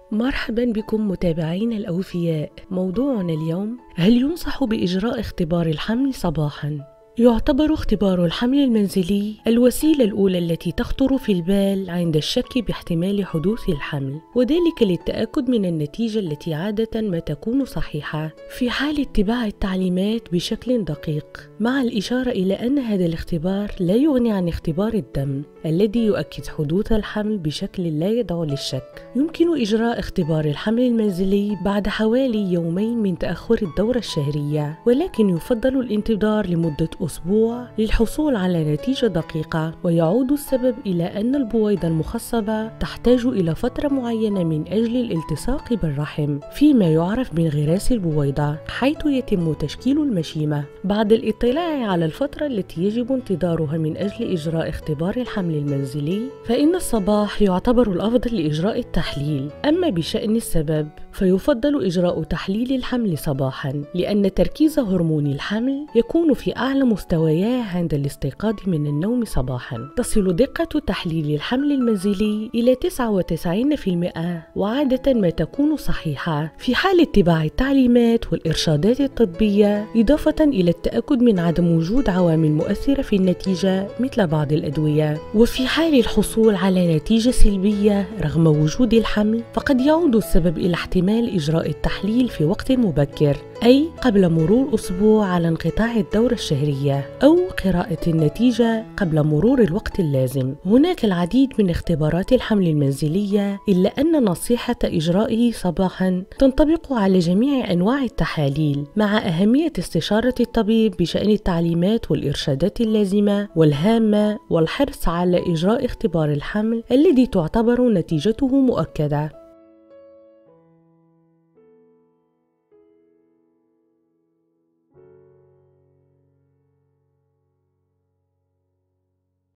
مرحبا بكم متابعين الأوفياء. موضوعنا اليوم: هل ينصح بإجراء اختبار الحمل صباحا؟ يعتبر اختبار الحمل المنزلي الوسيلة الأولى التي تخطر في البال عند الشك باحتمال حدوث الحمل، وذلك للتأكد من النتيجة التي عادة ما تكون صحيحة في حال اتباع التعليمات بشكل دقيق، مع الإشارة إلى أن هذا الاختبار لا يغني عن اختبار الدم الذي يؤكد حدوث الحمل بشكل لا يدعو للشك. يمكن إجراء اختبار الحمل المنزلي بعد حوالي يومين من تأخر الدورة الشهرية، ولكن يفضل الانتظار لمدة أسبوع للحصول على نتيجة دقيقة، ويعود السبب إلى أن البويضة المخصبة تحتاج إلى فترة معينة من أجل الالتصاق بالرحم فيما يعرف بانغراس البويضة، حيث يتم تشكيل المشيمة. بعد الاطلاع على الفترة التي يجب انتظارها من أجل إجراء اختبار الحمل المنزلي، فإن الصباح يعتبر الأفضل لإجراء التحليل. أما بشأن السبب، فيفضل إجراء تحليل الحمل صباحا، لأن تركيز هرمون الحمل يكون في أعلى مستوياه عند الاستيقاظ من النوم صباحا. تصل دقة تحليل الحمل المنزلي إلى 99%، وعادة ما تكون صحيحة في حال اتباع التعليمات والإرشادات الطبية، إضافة إلى التأكد من عدم وجود عوامل مؤثرة في النتيجة مثل بعض الأدوية. وفي حال الحصول على نتيجة سلبية رغم وجود الحمل، فقد يعود السبب إلى احتمال إجراء التحليل في وقت مبكر، أي قبل مرور أسبوع على انقطاع الدورة الشهرية، أو قراءة النتيجة قبل مرور الوقت اللازم. هناك العديد من اختبارات الحمل المنزلية، إلا أن نصيحة إجرائه صباحا تنطبق على جميع أنواع التحاليل، مع أهمية استشارة الطبيب بشأن التعليمات والإرشادات اللازمة والهامة، والحرص على إجراء اختبار الحمل الذي تعتبر نتيجته مؤكدة.